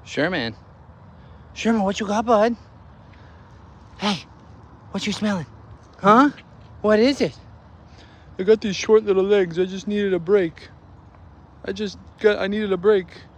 Sherman. Sherman, what you got, bud? Hey, what you smelling? Huh? What is it? I got these short little legs. I just needed a break. I needed a break.